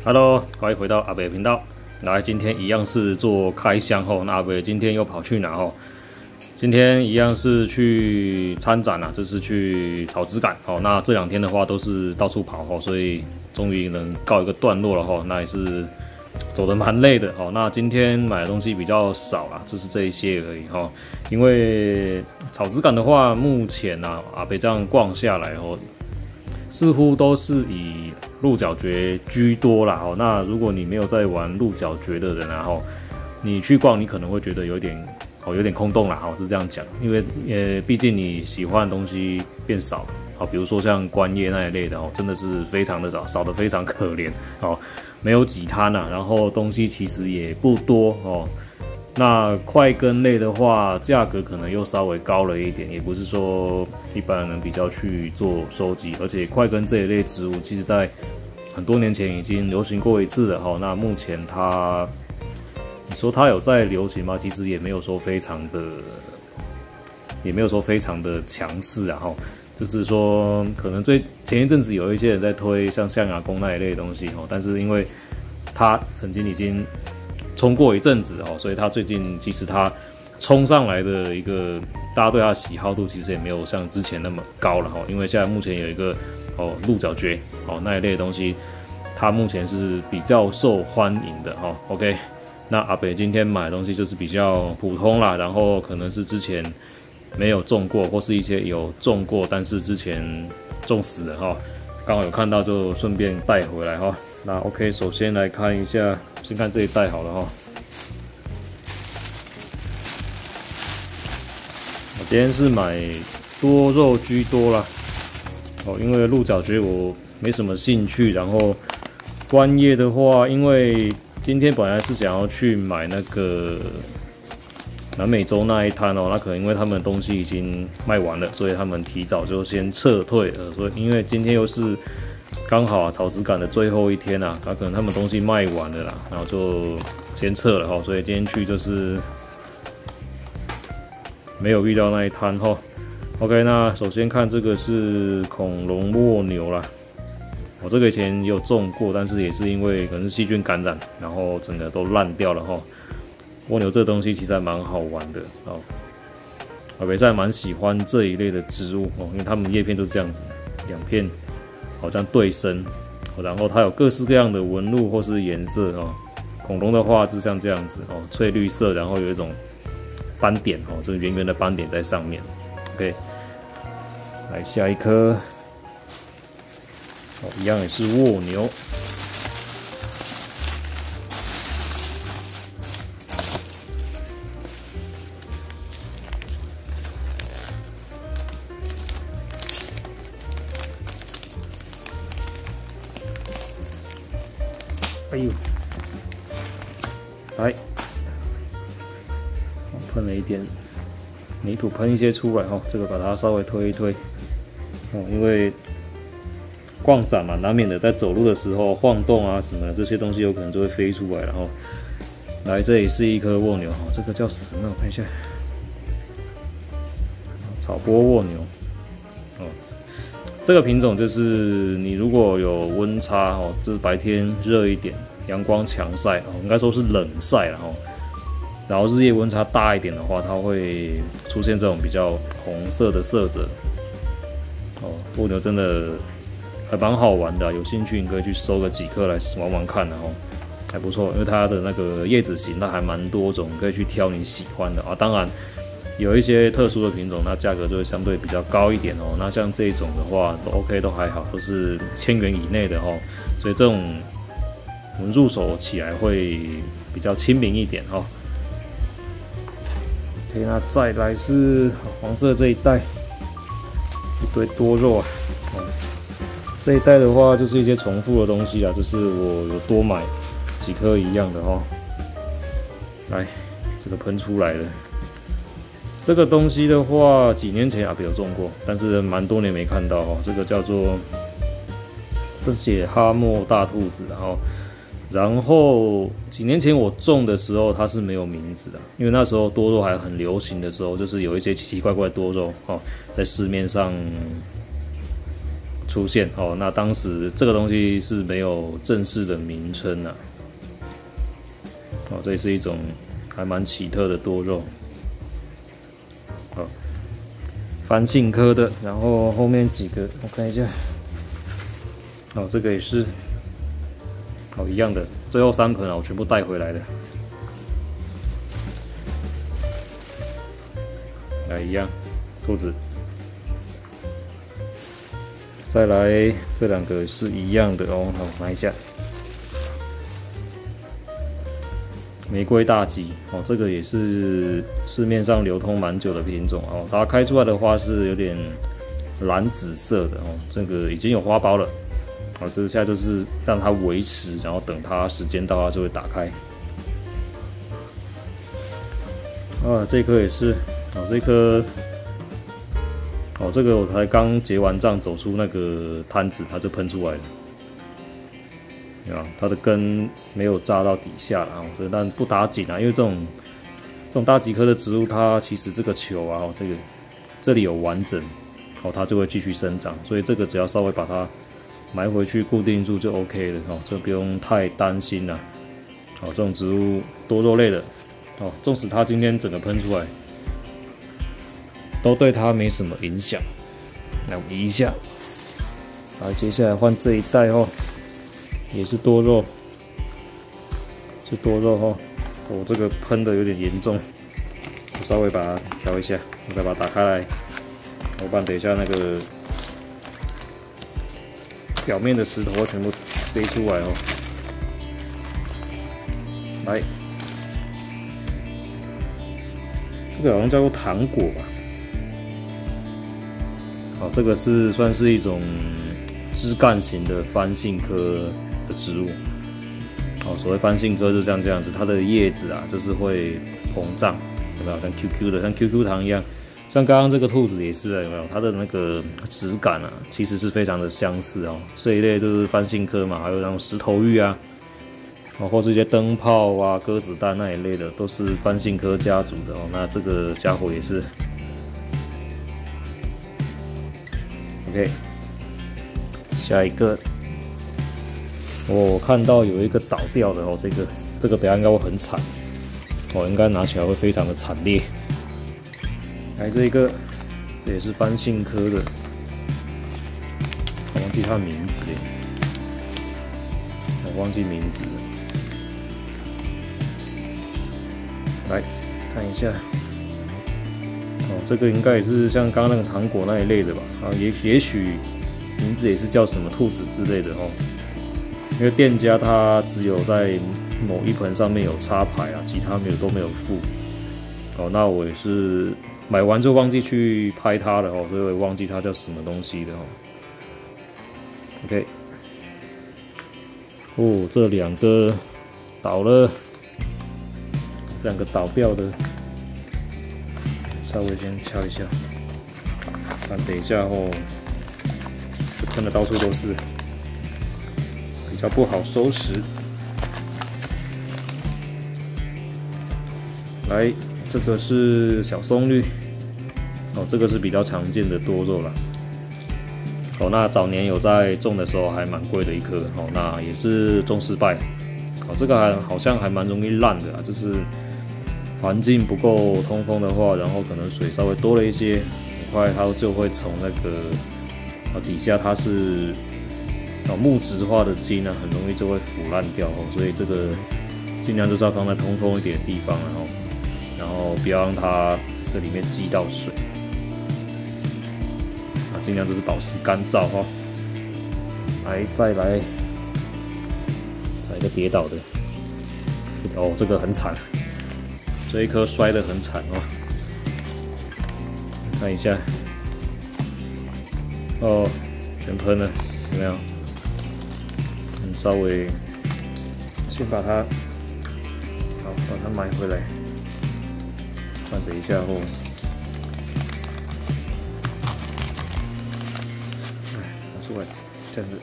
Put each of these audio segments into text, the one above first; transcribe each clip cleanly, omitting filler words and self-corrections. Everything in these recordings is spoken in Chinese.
Hello，欢迎回到阿北频道。来，今天一样是做开箱吼。那阿北今天又跑去哪吼？今天一样是去参展啊，就是去草质感哦。那这2天的话都是到处跑吼，所以终于能告一个段落了吼。那也是走得蛮累的哦。那今天买的东西比较少啦，就是这一些而已哈。因为草质感的话，目前啊阿北这样逛下来吼，似乎都是以鹿角蕨居多啦哦。那如果你没有在玩鹿角蕨的人啊吼，你去逛你可能会觉得有点空洞啦，是这样讲，因为毕竟你喜欢的东西变少，好，比如说像观叶那一类的哦，真的是非常的少得非常可怜哦，没有几摊啊，然后东西其实也不多哦。那快根类的话，价格可能又稍微高了一点，也不是说一般人比较去做收集，而且快根这一类植物，其实在很多年前已经流行过一次了哈。那目前你说它有在流行吗？其实也没有说非常的强势啊哈。就是说，可能前一阵子有一些人在推像象牙宫那一类的东西哈，但是因为它曾经已经冲过一阵子哦，所以它最近其实它冲上来的一个大家对它的喜好度其实也没有像之前那么高了哈。因为现在目前有一个鹿角蕨那一类的东西，它目前是比较受欢迎的哈。OK。那阿北今天买的东西就是比较普通啦，然后可能是之前没有种过，或是一些有种过，但是之前种死了哈，刚好有看到就顺便带回来哈。那 OK， 首先来看一下，先看这一袋好了哈。我今天是买多肉居多啦，因为鹿角蕨我没什么兴趣，然后观叶的话，因为今天本来是想要去买那个南美洲那一摊哦，那可能因为他们的东西已经卖完了，所以他们提早就先撤退了。所以因为今天又是刚好草质感的最后一天啊，可能他们东西卖完了啦，然后就先撤了哈。所以今天去就是没有遇到那一摊哈。OK， 那首先看这个是恐龙蜗牛啦。我这个以前也有种过，但是也是因为可能是细菌感染，然后整个都烂掉了哈。蜗牛这个东西其实还蛮好玩的哦，阿北还蛮喜欢这一类的植物哦，因为它们叶片都是这样子，2片好像对生，然后它有各式各样的纹路或是颜色哦。恐龙的话是像这样子哦，翠绿色，然后有一种斑点哦，这圆圆的斑点在上面。OK， 来下一颗。一样也是蜗牛，哎呦，来，喷了一点泥土，喷一些出来哈，这个把它稍微推一推哦，因为逛展嘛，难免的在走路的时候晃动啊什么的，这些东西有可能就会飞出来。然后，来这里是一颗蜗牛，这个叫什么？我看一下，草波蜗牛。这个品种就是你如果有温差就是白天热一点，阳光强晒应该说是冷晒然后日夜温差大一点的话，它会出现这种比较红色的色泽。蜗牛真的还蛮好玩的，有兴趣你可以去收个几颗来玩玩看的还不错，因为它的那个叶子形态还蛮多种，可以去挑你喜欢的当然有一些特殊的品种，那价格就会相对比较高一点那像这一种的话都 OK， 都还好，都是1000元以内的所以这种我们入手起来会比较亲民一点OK， 那再来是黄色这一袋，一堆多肉啊这一袋的话就是一些重复的东西啦，就是我有多买几颗一样的来，这个喷出来了。这个东西的话，几年前阿北有种过，但是蛮多年没看到这个叫做这写哈莫大兔子，然后几年前我种的时候它是没有名字的，因为那时候多肉还很流行的时候，就是有一些奇奇怪怪的多肉在市面上出现哦。那当时这个东西是没有正式的名称啊。哦，这是一种还蛮奇特的多肉。好，番杏科的，然后后面几个我看一下。哦，这个也是。哦，一样的，最后3盆啊，我全部带回来的。来，一样，兔子。再来这2个是一样的哦，好，拿一下。玫瑰大吉哦，这个也是市面上流通蛮久的品种哦，它开出来的花是有点蓝紫色的哦，这个已经有花苞了。好，这现在就是让它维持，然后等它时间到，它就会打开。啊，这颗也是，哦，这颗，哦，这个我才刚结完账，走出那个摊子，它就喷出来了。啊，它的根没有扎到底下了，所以但不打紧啊，因为这种大戟科的植物，它其实这个球啊，这里有完整，哦，它就会继续生长，所以这个只要稍微把它埋回去固定住就 OK 了哦，这不用太担心啦。哦，这种植物多肉类的哦，纵使它今天整个喷出来，都对它没什么影响。来，我移一下。来，接下来换这一袋哦，也是多肉，是多肉哦。我这个喷的有点严重，我稍微把它调一下，我再把它打开来，我不然等一下那个表面的石头会全部飞出来哦。来，这个好像叫做糖果吧？好，这个是算是一种枝干型的番杏科的植物。哦，所谓番杏科就像这样子，它的叶子啊就是会膨胀，有没有？像 QQ 的，像 QQ 糖一样。像刚刚这个兔子也是，有没有？它的那个质感啊，其实是非常的相似哦。这一类就是番杏科嘛，还有那种石头芋啊，哦，或是一些灯泡啊、鸽子蛋那一类的，都是番杏科家族的哦。那这个家伙也是。OK， 下一个，我看到有一个倒掉的哦，这个等下应该会很惨，哦，应该拿起来会非常的惨烈。来这一个，这也是番杏科的，我忘记它的名字耶，我忘记名字了。来看一下，哦，这个应该也是像刚刚那个糖果那一类的吧？啊，也许名字也是叫什么兔子之类的哦。因为店家他只有在某一盆上面有插牌啊，其他都没有附。哦，那我也是买完就忘记去拍它了哦，所以我也忘记它叫什么东西的哦。OK， 哦，这2个倒了，这2个倒掉的，稍微先敲一下，不然等一下哦，就喷的到处都是，比较不好收拾。来，这个是小松绿，哦，这个是比较常见的多肉啦。哦，那早年有在种的时候还蛮贵的一颗，哦，那也是种失败。哦，这个好像还蛮容易烂的啊，就是环境不够通风的话，然后可能水稍微多了一些，很快它就会从那个底下它是木质化的茎呢，很容易就会腐烂掉哦，所以这个尽量就是要放在通风一点的地方，然后不要让它这里面积到水，尽量就是保持干燥哦。来，再来一个跌倒的，哦，这个很惨，这一颗摔得很惨哦。看一下，哦，全喷了，有没有？稍微先把它，好，把它买回来，放等一下后，拿出来，这样子。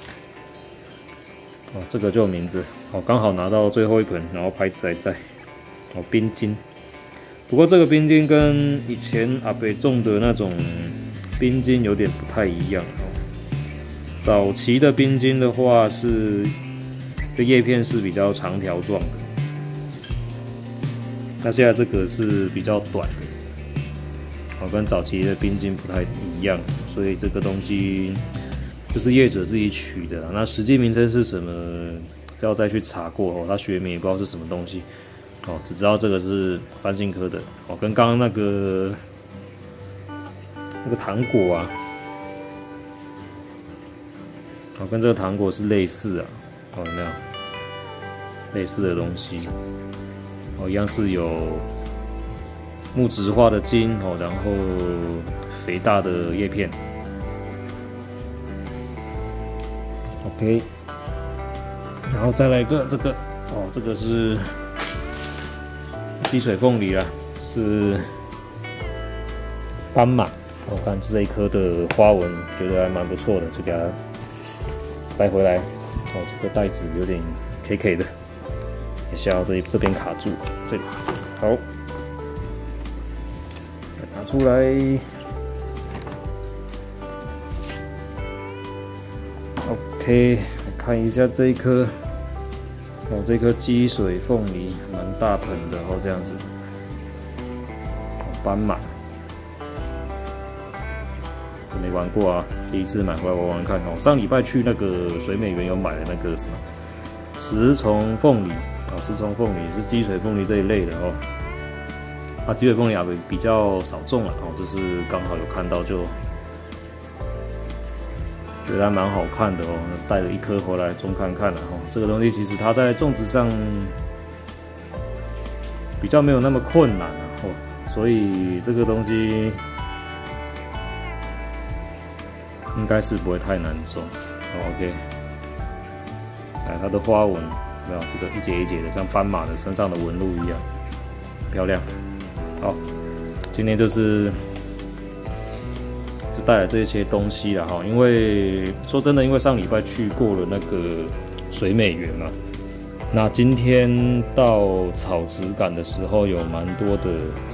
哦，这个就有名字，哦，刚好拿到最后一盆，然后牌子还在，哦，冰晶。不过这个冰晶跟以前阿北种的那种冰晶有点不太一样哦。 早期的冰晶的话是，这叶片是比较长条状的，那现在这个是比较短的，跟早期的冰晶不太一样，所以这个东西就是业者自己取的啦。那实际名称是什么，要再去查过哦。他学名也不知道是什么东西哦，只知道这个是番杏科的哦，跟刚刚那个糖果啊。哦，跟这个糖果是类似啊，哦，有没有类似的东西？哦，一样是有木质化的茎哦，然后肥大的叶片。OK， 然后再来一个这个哦，这个是积水凤梨啦，是斑马。我看这一颗的花纹，觉得还蛮不错的，就给它带回来。哦，这个袋子有点 K 的，也是要这边卡住，这里好，拿出来。OK， 我看一下这一颗，哦，这颗积水凤梨蛮大盆的哦，这样子，斑马。没玩过啊，第一次买回来玩玩看哦。上礼拜去那个水美园有买的那个什么食虫凤梨啊，食虫凤梨也是积水凤梨这一类的哦。啊，积水凤梨啊比较少种了哦，就是刚好有看到就觉得还蛮好看的哦，带了一颗回来种看看了哦。这个东西其实它在种植上比较没有那么困难啊哦，所以这个东西。应该是不会太难种。OK， 来它的花纹，没有这个一节一节的，像斑马的身上的纹路一样，漂亮。好，今天就带来这些东西了哈。因为说真的，因为上礼拜去过了那个水美园嘛，那今天到草质感的时候，有蛮多的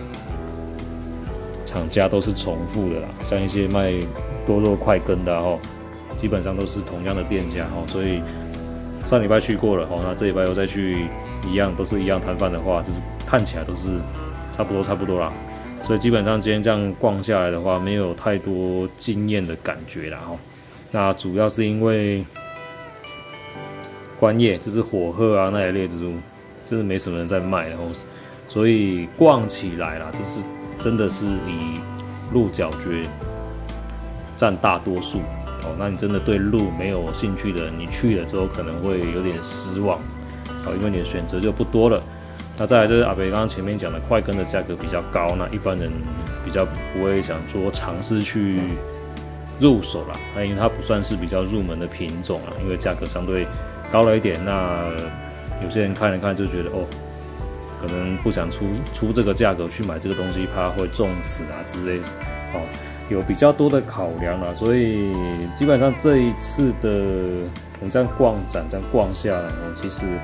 厂家都是重复的啦，像一些卖多肉快耕的哦，基本上都是同样的店家哦，所以上礼拜去过了哦，那这礼拜又再去一样，都是一样摊贩的话，就是看起来都是差不多啦，所以基本上今天这样逛下来的话，没有太多惊艳的感觉啦哦。那主要是因为观叶就是火鹤啊那一类植物，真的没什么人在卖哦，所以逛起来啦，就是真的是以鹿角蕨占大多数哦，那你真的对鹿没有兴趣的人，你去了之后可能会有点失望哦，因为你的选择就不多了。那再来就是阿北刚刚前面讲的快耕的价格比较高，那一般人比较不会想说尝试去入手啦，那因为它不算是比较入门的品种啦，因为价格相对高了一点。那有些人看了看就觉得哦，可能不想出这个价格去买这个东西，怕会中死啊之类的哦。有比较多的考量啦，所以基本上这一次的我们这样逛展，这样逛下来哦，其实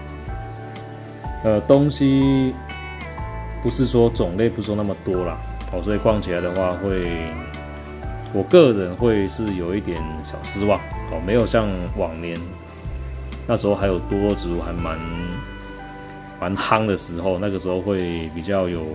东西不是说种类不是说那么多啦哦，所以逛起来的话我个人会是有一点小失望哦，没有像往年那时候还有多肉植物还蛮夯的时候，那个时候会比较有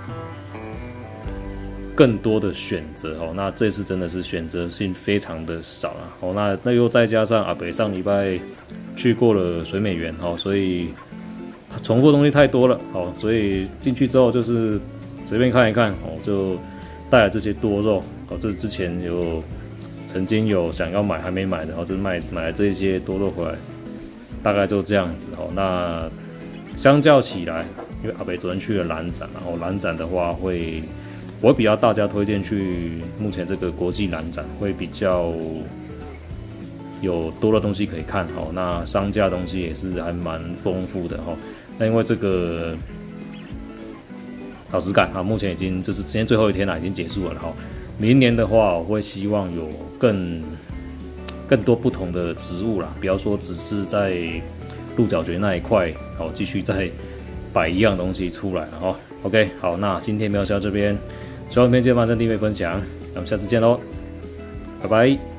更多的选择哦，那这次真的是选择性非常的少了哦。那又再加上阿北上礼拜去过了水美园哦，所以重复的东西太多了哦，所以进去之后就是随便看一看哦，就带来这些多肉哦。这之前曾经有想要买还没买的哦，就是买了这些多肉回来，大概就这样子哦。那相较起来，因为阿北昨天去了蓝展，然后蓝展的话我会比较大家推荐去目前这个国际蓝展，会比较有多的东西可以看哦。那商家的东西也是还蛮丰富的哦。那因为这个草质感啊，目前已经就是今天最后一天了，已经结束了哈。明年的话，我会希望有更多不同的植物啦，不要说只是在鹿角蕨那一块哦，继续再摆一样东西出来了哈。OK， 好，那今天喵笑这边。喜欢影片记得帮订阅分享，那我们下次见喽，拜拜。